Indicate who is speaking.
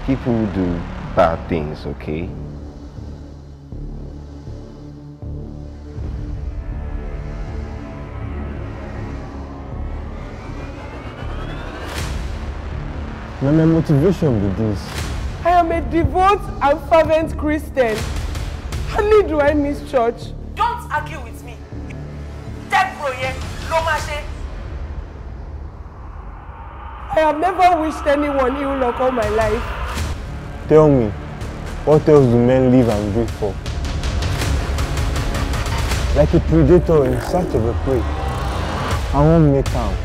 Speaker 1: people do bad things, okay?
Speaker 2: My motivation be this.
Speaker 3: I am a devout and fervent Christian. Hardly do I miss church.
Speaker 4: Don't argue with me.
Speaker 3: I have never wished anyone ill luck all my life.
Speaker 2: Tell me, what else do men live and breathe for? Like a predator in search of a prey. I won't make am.